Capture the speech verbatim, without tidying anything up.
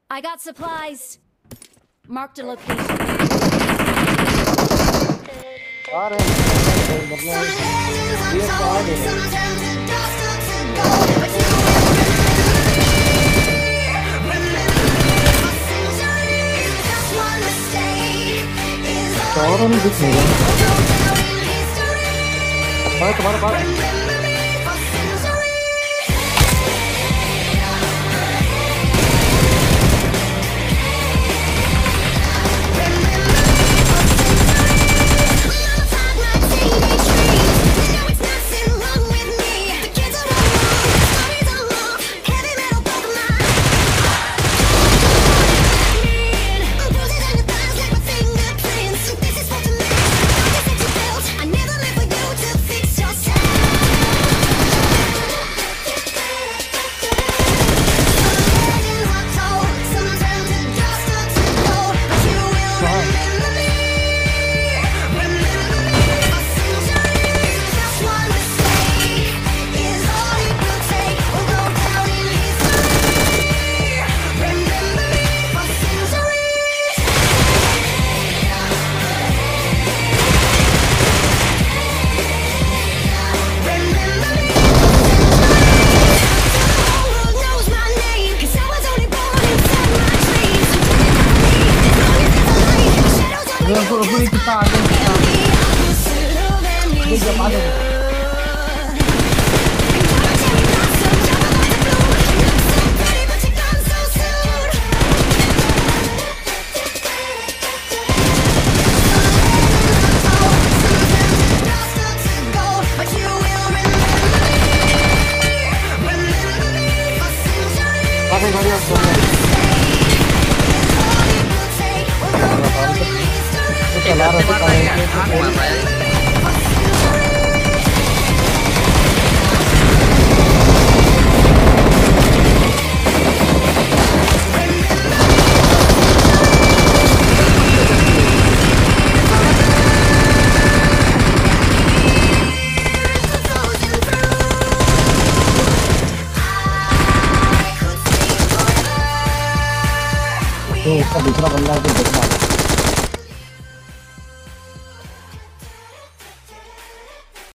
I got supplies. Marked a location. आ रहे हैं मतलब ये तो आ रहे हैं और हम दिख नहीं रहे हैं तुम्हारे पास Aku aku kita ada kita jam ada apa yang kalian चला रहा था तो उसका दूसरा बंदा है जो